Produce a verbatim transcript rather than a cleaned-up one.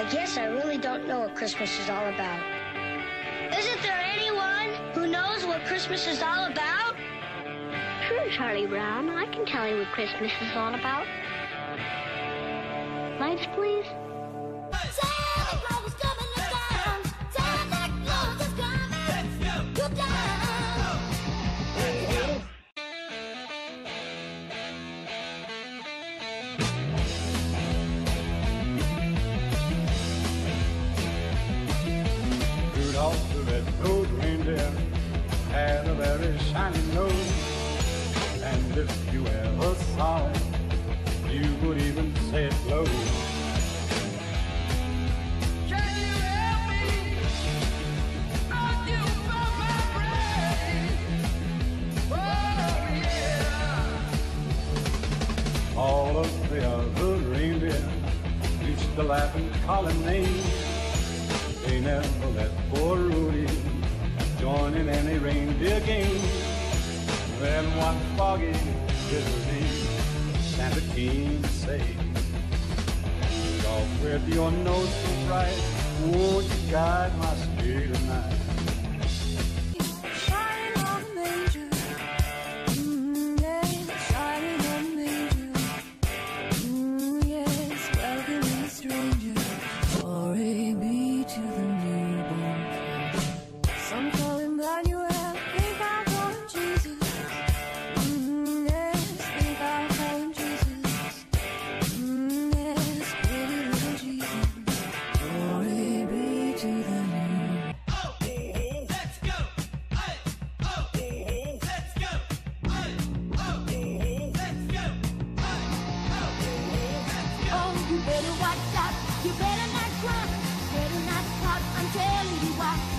guess I really don't know what Christmas is all about. Isn't there anyone who knows what Christmas is all about? Sure, Charlie Brown. I can tell you what Christmas is all about. Lights, please. Santa Claus is coming to town. Santa Claus is coming to town. Rudolph the red-nosed reindeer had a very shiny nose, and if you ever saw it, you would even say it glows. Can you help me? Are you from my brain? Oh yeah. All of the other reindeer used to laugh and call him names. They never let poor Rudy join in any reindeer game. Then one foggy Christmas, Santa came to say, Rudolph, with your nose so bright, won't you guide my sleigh tonight? Shining on the manger, mm, yes, shining on the manger, mm, yes, welcoming the stranger, glory be to the newborn King. Some call him Emmanuel, think I'll call him Jesus. Mm, yes, think I'll call him Jesus. Mm, yes, pretty little Jesus. Glory be to the newborn. Oh, let's go. Hey, oh, let's go. Hey, oh, let's go. Hey, oh, Oh, you better watch out. You better not cry. Better not pout. I'm telling you why.